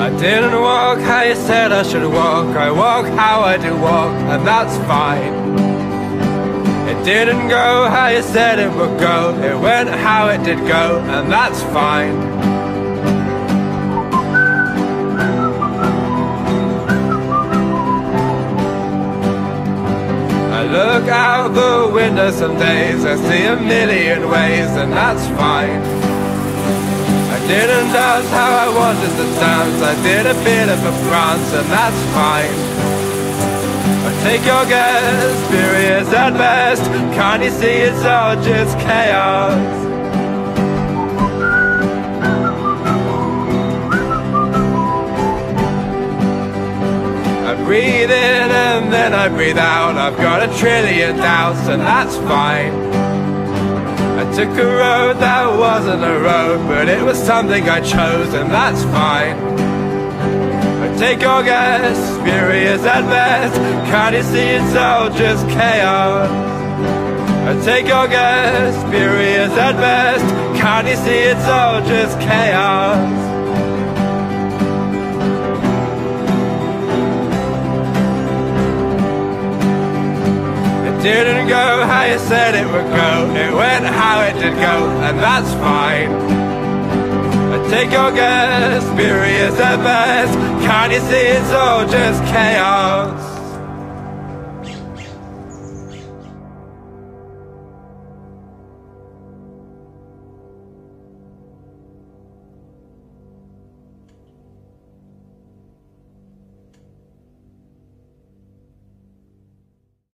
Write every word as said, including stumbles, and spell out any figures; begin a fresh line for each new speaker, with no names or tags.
I didn't walk how you said I should walk. I walk how I do walk, and that's fine. It didn't go how you said it would go. It went how it did go, and that's fine. I look out the window some days, I see a million ways, and that's fine. I didn't dance how I wanted to dance, I did a bit of a prance, and that's fine. I take your guess, furious at best, can't you see it's all just chaos? I breathe in and then I breathe out, I've got a trillion doubts, and that's fine. I took a road that wasn't a road, but it was something I chose, and that's fine. I take your guess, furious at best, can't you see it's all just chaos? I take your guess, furious at best, can't you see it's all just chaos? It didn't go how you said it would go, it went how it did go, and that's fine. I take your guess, furious at best, can't you see it's all just chaos?